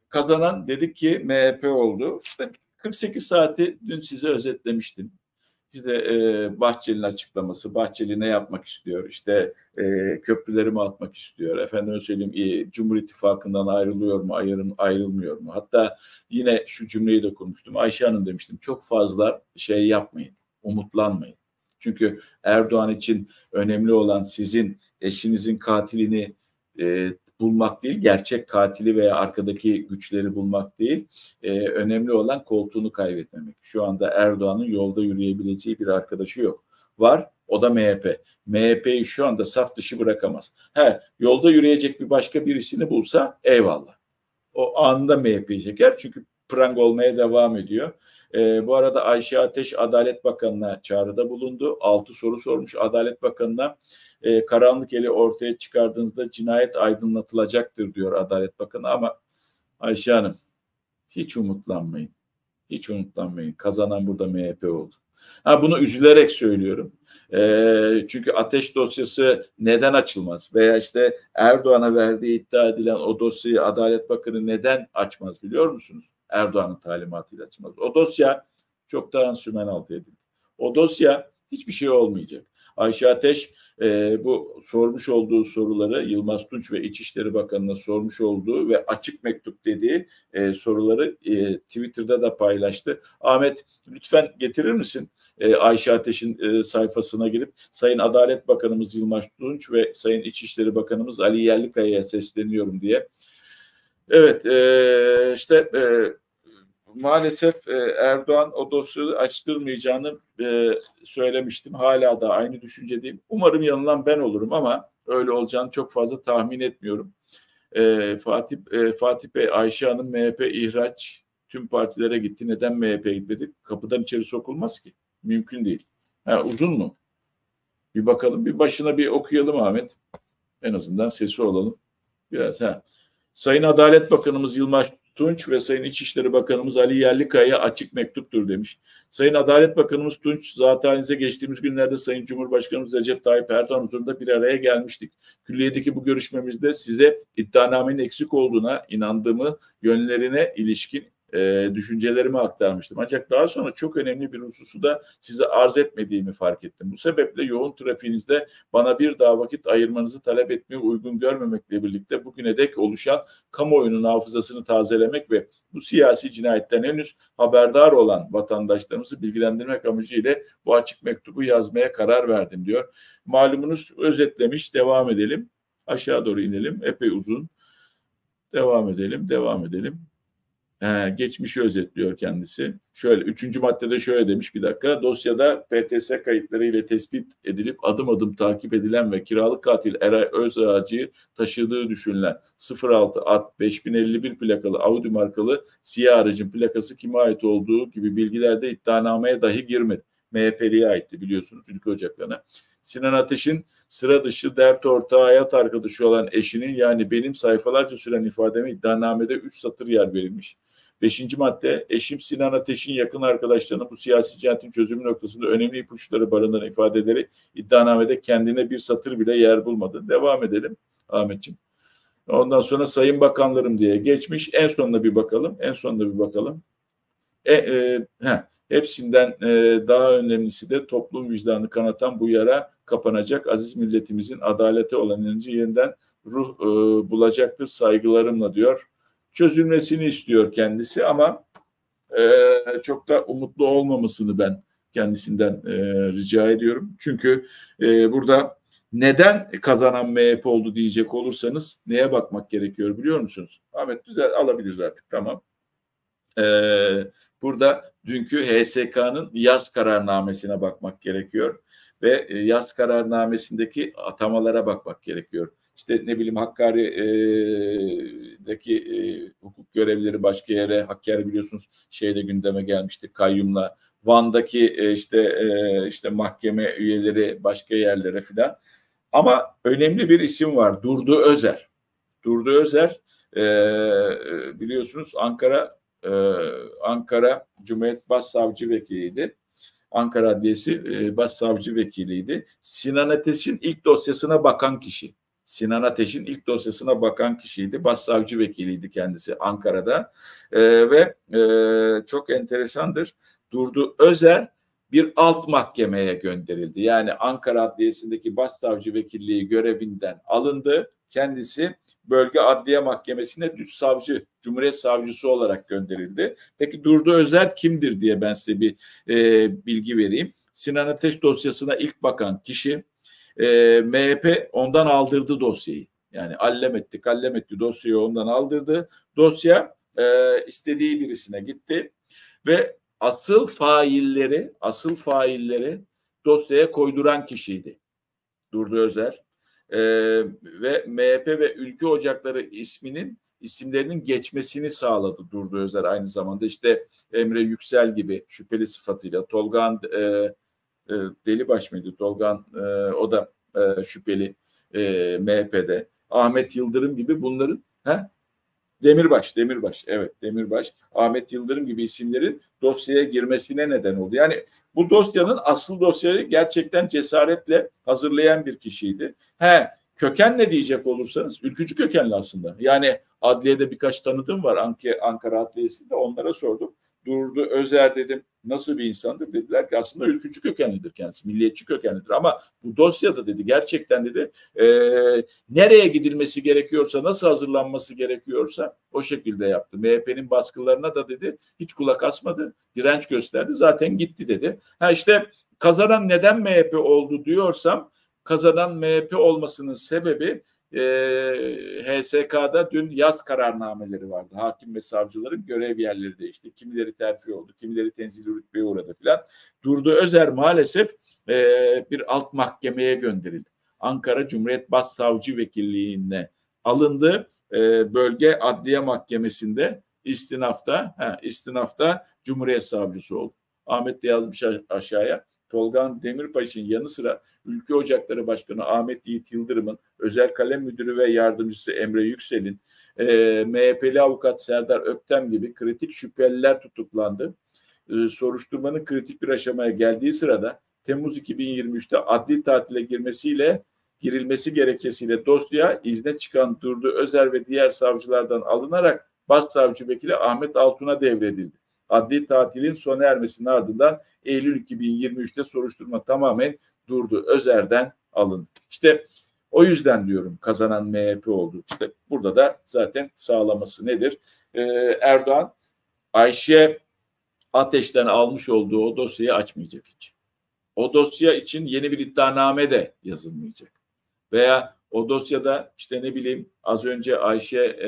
kazanan dedik ki MHP oldu. İşte 48 saati dün size özetlemiştim. İşte Bahçeli'nin açıklaması, Bahçeli ne yapmak istiyor? İşte köprüleri mi atmak istiyor? Efendime söyleyeyim, Cumhur İttifakı'ndan ayrılıyor mu, ayrılmıyor mu? Hatta yine şu cümleyi de kurmuştum. Ayşe Hanım demiştim, çok fazla şey yapmayın, umutlanmayın. Çünkü Erdoğan için önemli olan sizin eşinizin katilini bulmak değil, gerçek katili veya arkadaki güçleri bulmak değil, önemli olan koltuğunu kaybetmemek. Şu anda Erdoğan'ın yolda yürüyebileceği bir arkadaşı yok. Var, o da MHP. MHP'yi şu anda saf dışı bırakamaz. Yolda yürüyecek bir başka birisini bulsa eyvallah. O anında MHP'yi çeker çünkü prang olmaya devam ediyor. Bu arada Ayşe Ateş Adalet Bakanı'na çağrıda bulundu. 6 soru sormuş Adalet Bakanı'na. Karanlık eli ortaya çıkardığınızda cinayet aydınlatılacaktır diyor Adalet Bakanı ama Ayşe Hanım hiç umutlanmayın. Hiç umutlanmayın. Kazanan burada MHP oldu. Bunu üzülerek söylüyorum. Çünkü Ateş dosyası neden açılmaz? Veya işte Erdoğan'a verdiği iddia edilen o dosyayı Adalet Bakanı neden açmaz biliyor musunuz? Erdoğan'ın talimatıyla açmaz. O dosya çoktan sümen altı edildi. O dosya hiçbir şey olmayacak. Ayşe Ateş bu sormuş olduğu soruları Yılmaz Tunç ve İçişleri Bakanı'na sormuş olduğu ve açık mektup dediği soruları Twitter'da da paylaştı. Ahmet lütfen getirir misin? Ayşe Ateş'in sayfasına girip Sayın Adalet Bakanımız Yılmaz Tunç ve Sayın İçişleri Bakanımız Ali Yerlikaya'ya sesleniyorum diye. Evet, işte maalesef Erdoğan o dosyayı açtırmayacağını söylemiştim. Hala da aynı düşüncedeyim. Umarım yanılan ben olurum ama öyle olacağını çok fazla tahmin etmiyorum. Fatih Bey, Ayşe Hanım MHP ihraç tüm partilere gitti. Neden MHP'ye gitmedi? Kapıdan içeri sokulmaz ki. Mümkün değil. Uzun mu? Bir bakalım. Bir başına bir okuyalım Ahmet. En azından sesi olalım. Biraz. Sayın Adalet Bakanımız Yılmaz Tunç ve Sayın İçişleri Bakanımız Ali Yerlikaya açık mektuptur demiş. Sayın Adalet Bakanımız Tunç, zaten geçtiğimiz günlerde Sayın Cumhurbaşkanımız Recep Tayyip Erdoğan huzurunda bir araya gelmiştik. Külliyedeki bu görüşmemizde size iddianamenin eksik olduğuna inandığımı, yönlerine ilişkin düşüncelerimi aktarmıştım. Ancak daha sonra çok önemli bir hususu da size arz etmediğimi fark ettim. Bu sebeple yoğun trafiğinizde bana bir daha vakit ayırmanızı talep etmeyi uygun görmemekle birlikte bugüne dek oluşan kamuoyunun hafızasını tazelemek ve bu siyasi cinayetten henüz haberdar olan vatandaşlarımızı bilgilendirmek amacıyla bu açık mektubu yazmaya karar verdim diyor. Malumunuz özetlemiş, devam edelim. Aşağı doğru inelim, epey uzun. Devam edelim. Geçmişi özetliyor kendisi. Şöyle 3. maddede şöyle demiş, bir dakika. Dosyada PTS kayıtları ile tespit edilip adım adım takip edilen ve kiralık katil Eray Özağacı'yı taşıdığı düşünülen 06 at 5051 plakalı Audi markalı siyah aracın plakası kime ait olduğu gibi bilgilerde iddianameye dahi girmedi. MHP'liye aitti biliyorsunuz ülke ocaklarına. Sinan Ateş'in sıra dışı dert ortağı hayat arkadaşı olan eşinin yani benim sayfalarca süren ifademe iddianamede 3 satır yer verilmiş. 5. madde eşim Sinan Ateş'in yakın arkadaşlarının bu siyasi cinayetin çözümü noktasında önemli ipuçları barındıran ifadeleri iddianamede kendine bir satır bile yer bulmadı. Devam edelim Ahmetciğim. Ondan sonra sayın bakanlarım diye geçmiş. En sonuna bir bakalım. Hepsinden daha önemlisi de toplum vicdanı kanatan bu yara kapanacak. Aziz milletimizin adalete olan inancı yeniden ruh bulacaktır saygılarımla diyor. Çözülmesini istiyor kendisi ama çok da umutlu olmamasını ben kendisinden rica ediyorum. Çünkü burada neden kazanan MHP oldu diyecek olursanız neye bakmak gerekiyor biliyor musunuz? Ahmet güzel alabiliriz artık tamam. Burada dünkü HSK'nın yaz kararnamesine bakmak gerekiyor ve yaz kararnamesindeki atamalara bakmak gerekiyor. İşte ne bileyim Hakkari'deki hukuk görevlileri başka yere, Hakkari biliyorsunuz şeyde gündeme gelmişti kayyumla. Van'daki işte mahkeme üyeleri başka yerlere filan. Ama önemli bir isim var. Durdu Özer. Durdu Özer biliyorsunuz Ankara Cumhuriyet Başsavcı Vekiliydi. Ankara Adliyesi Başsavcı Vekiliydi. Sinan Ateş'in ilk dosyasına bakan kişi. Sinan Ateş'in ilk dosyasına bakan kişiydi. Başsavcı vekiliydi kendisi Ankara'da. Ve çok enteresandır. Durdu Özer bir alt mahkemeye gönderildi. Yani Ankara Adliyesi'ndeki başsavcı vekilliği görevinden alındı. Kendisi Bölge Adliye Mahkemesi'ne düz savcı, Cumhuriyet Savcısı olarak gönderildi. Peki Durdu Özer kimdir diye ben size bir bilgi vereyim. Sinan Ateş dosyasına ilk bakan kişi, MHP ondan aldırdı dosyayı. Yani allem etti dosyayı ondan aldırdı. Dosya istediği birisine gitti ve asıl failleri dosyaya koyduran kişiydi Durdu Özer. Ve MHP ve Ülke Ocakları isimlerinin geçmesini sağladı Durdu Özer aynı zamanda. İşte Emre Yüksel gibi şüpheli sıfatıyla, Tolgan Delibaş mıydı? Tolgan o da şüpheli MHP'de. Ahmet Yıldırım gibi bunların Demirbaş. Evet, Demirbaş. Ahmet Yıldırım gibi isimlerin dosyaya girmesine neden oldu. Yani bu dosyanın asıl dosyayı gerçekten cesaretle hazırlayan bir kişiydi. Köken ne diyecek olursanız ülkücü kökenli aslında. Yani adliyede birkaç tanıdığım var Ankara Adliyesi'nde, onlara sordum. Durdu Özer dedim, nasıl bir insandır? Dediler ki aslında ülkücü kökenlidir kendisi, milliyetçi kökenlidir. Ama bu dosyada dedi gerçekten dedi nereye gidilmesi gerekiyorsa, nasıl hazırlanması gerekiyorsa o şekilde yaptı. MHP'nin baskılarına da dedi hiç kulak asmadı, direnç gösterdi, zaten gitti dedi. İşte kazanan neden MHP oldu diyorsam, kazanan MHP olmasının sebebi HSK'da dün yaz kararnameleri vardı. Hakim ve savcıların görev yerleri değişti. Kimileri terfi oldu, kimileri tenzili rütbeye uğradı filan. Durdu Özer maalesef bir alt mahkemeye gönderildi. Ankara Cumhuriyet Başsavcı Vekilliğine alındı. Bölge Adliye Mahkemesi'nde istinafta Cumhuriyet Savcısı oldu. Ahmet de yazmış aşağıya. Tolgan Demirbaş'ın yanı sıra Ülke Ocakları Başkanı Ahmet Yiğit Yıldırım'ın, Özel Kalem Müdürü ve Yardımcısı Emre Yüksel'in, MHP'li avukat Serdar Öktem gibi kritik şüpheliler tutuklandı. Soruşturmanın kritik bir aşamaya geldiği sırada Temmuz 2023'te adli tatile girilmesi gerekçesiyle dosya izne çıkan Durdu Özer ve diğer savcılardan alınarak Başsavcı Vekili Ahmet Altun'a devredildi. Adli tatilin sona ermesinin ardından Eylül 2023'te soruşturma tamamen Durdu Özer'den alındı. İşte o yüzden diyorum kazanan MHP oldu. İşte burada da zaten sağlaması nedir? Erdoğan Ayşe Ateş'ten almış olduğu o dosyayı açmayacak hiç. O dosya için yeni bir iddianame de yazılmayacak. Veya o dosyada işte ne bileyim az önce Ayşe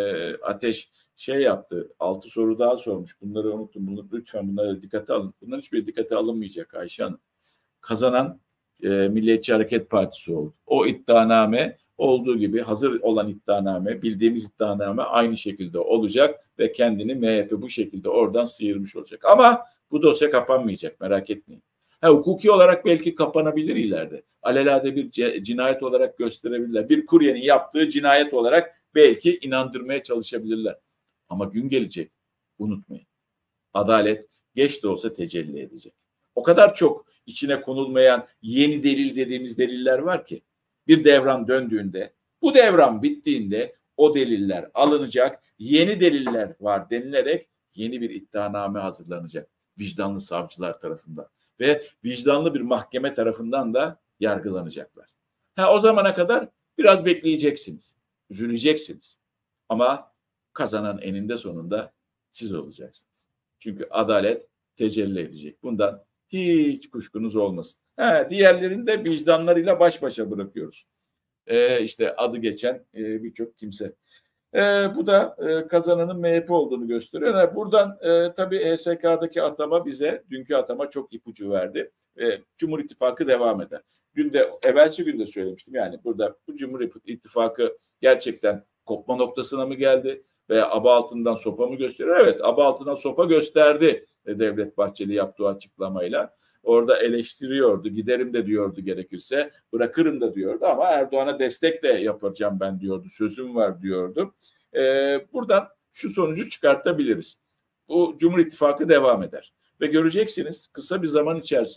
Ateş yaptı. 6 soru daha sormuş. Bunları unuttum. Lütfen bunlara dikkate alın. Bunların hiçbir dikkate alınmayacak Ayşe Hanım. Kazanan Milliyetçi Hareket Partisi oldu. O iddianame olduğu gibi hazır olan iddianame, bildiğimiz iddianame aynı şekilde olacak ve kendini MHP bu şekilde oradan sıyırmış olacak. Ama bu dosya kapanmayacak, merak etmeyin. Hukuki olarak belki kapanabilir ileride. Alelade bir cinayet olarak gösterebilirler. Bir kuryenin yaptığı cinayet olarak belki inandırmaya çalışabilirler. Ama gün gelecek, unutmayın. Adalet geç de olsa tecelli edecek. O kadar çok içine konulmayan yeni delil dediğimiz deliller var ki bir devran döndüğünde, bu devran bittiğinde o deliller alınacak, yeni deliller var denilerek yeni bir iddianame hazırlanacak vicdanlı savcılar tarafından ve vicdanlı bir mahkeme tarafından da yargılanacaklar. O zamana kadar biraz bekleyeceksiniz, üzüleceksiniz ama kazanan eninde sonunda siz olacaksınız. Çünkü adalet tecelli edecek. Bundan hiç kuşkunuz olmasın. Diğerlerini de vicdanlarıyla baş başa bırakıyoruz. İşte adı geçen birçok kimse. Bu da kazananın MHP olduğunu gösteriyor. Buradan tabii HSK'daki atama bize, dünkü atama çok ipucu verdi. Cumhur İttifakı devam eder. Evvelsi günde söylemiştim. Yani burada bu Cumhur İttifakı gerçekten kopma noktasına mı geldi? Veya aba altından sopa mı gösteriyor? Evet, aba altından sopa gösterdi Devlet Bahçeli yaptığı açıklamayla. Orada eleştiriyordu, giderim de diyordu gerekirse, bırakırım da diyordu ama Erdoğan'a destek de yapacağım ben diyordu, sözüm var diyordu. Buradan şu sonucu çıkartabiliriz. Bu Cumhur İttifakı devam eder ve göreceksiniz kısa bir zaman içerisinde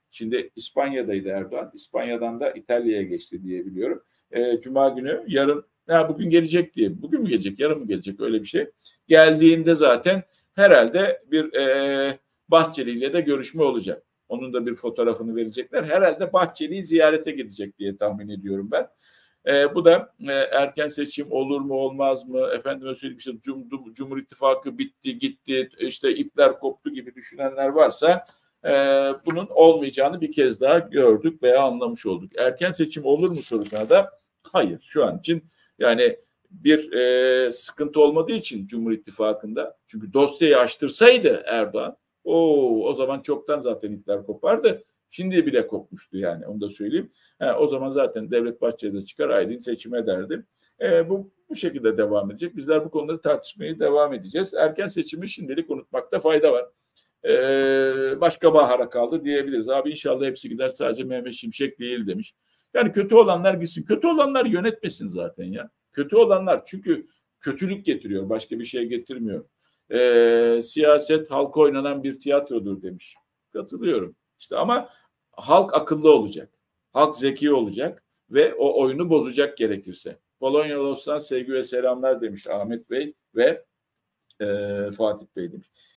Şimdi İspanya'daydı Erdoğan. İspanya'dan da İtalya'ya geçti diye biliyorum. Cuma günü yarın bugün gelecek diye. Bugün mü gelecek, yarın mı gelecek öyle bir şey. Geldiğinde zaten herhalde bir Bahçeli ile de görüşme olacak. Onun da bir fotoğrafını verecekler. Herhalde Bahçeli'yi ziyarete gidecek diye tahmin ediyorum ben. Bu da erken seçim olur mu olmaz mı? Efendime söyleyeyim işte Cumhur İttifakı bitti gitti işte ipler koptu gibi düşünenler varsa bunun olmayacağını bir kez daha gördük veya anlamış olduk. Erken seçim olur mu sorusuna da hayır şu an için yani bir sıkıntı olmadığı için Cumhur İttifakı'nda çünkü dosyayı açtırsaydı Erdoğan o zaman çoktan zaten ipler kopardı. Şimdi bile kopmuştu yani onu da söyleyeyim. O zaman zaten Devlet Bahçeli de çıkar Aydın seçim ederdi. Bu şekilde devam edecek. Bizler bu konuları tartışmaya devam edeceğiz. Erken seçimi şimdilik unutmakta fayda var. Başka bahara kaldı diyebiliriz. Abi inşallah hepsi gider sadece Mehmet Şimşek değil demiş. Yani kötü olanlar gitsin. Kötü olanlar yönetmesin zaten ya. Kötü olanlar çünkü kötülük getiriyor. Başka bir şey getirmiyor. Siyaset halka oynanan bir tiyatrodur demiş. Katılıyorum. İşte ama halk akıllı olacak. Halk zeki olacak ve o oyunu bozacak gerekirse. Polonyalı olsan sevgi ve selamlar demiş Ahmet Bey ve Fatih Bey demiş.